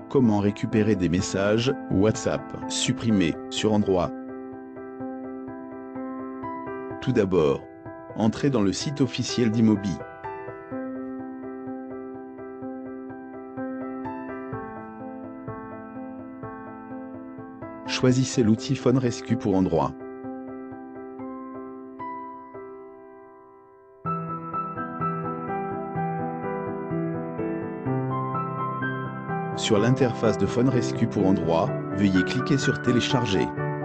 Comment récupérer des messages WhatsApp supprimés sur Android? Tout d'abord, entrez dans le site officiel d'Imobi. Choisissez l'outil Phone Rescue pour Android. Sur l'interface de Phone Rescue pour Android, veuillez cliquer sur Télécharger.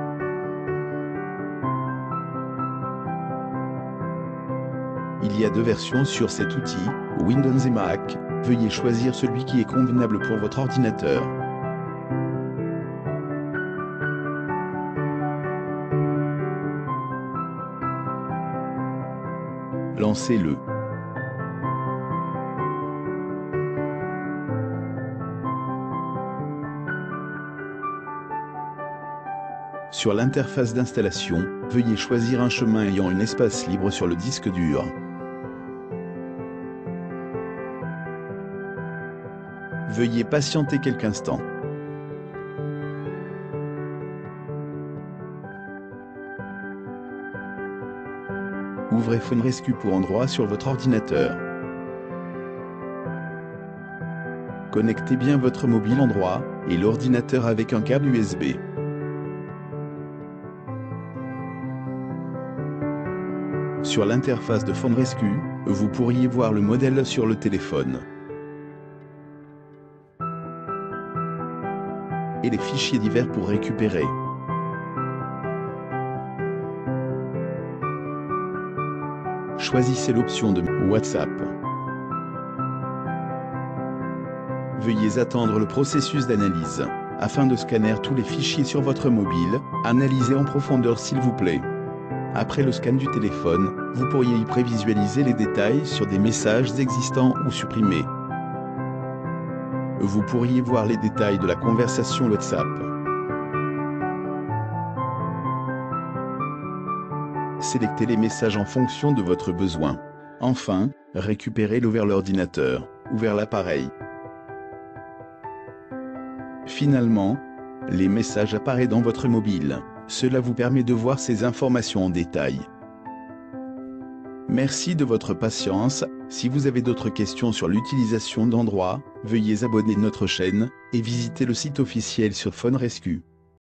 Il y a deux versions sur cet outil, Windows et Mac. Veuillez choisir celui qui est convenable pour votre ordinateur. Lancez-le. Sur l'interface d'installation, veuillez choisir un chemin ayant un espace libre sur le disque dur. Veuillez patienter quelques instants. Ouvrez Phone Rescue pour Android sur votre ordinateur. Connectez bien votre mobile Android et l'ordinateur avec un câble USB. Sur l'interface de Phone Rescue, vous pourriez voir le modèle sur le téléphone et les fichiers divers pour récupérer. Choisissez l'option de WhatsApp. Veuillez attendre le processus d'analyse, afin de scanner tous les fichiers sur votre mobile. Analysez en profondeur s'il vous plaît. Après le scan du téléphone, vous pourriez y prévisualiser les détails sur des messages existants ou supprimés. Vous pourriez voir les détails de la conversation WhatsApp. Sélectez les messages en fonction de votre besoin. Enfin, récupérez-le vers l'ordinateur ou vers l'appareil. Finalement, les messages apparaissent dans votre mobile. Cela vous permet de voir ces informations en détail. Merci de votre patience. Si vous avez d'autres questions sur l'utilisation d'Android, veuillez abonner notre chaîne et visiter le site officiel sur Phone Rescue.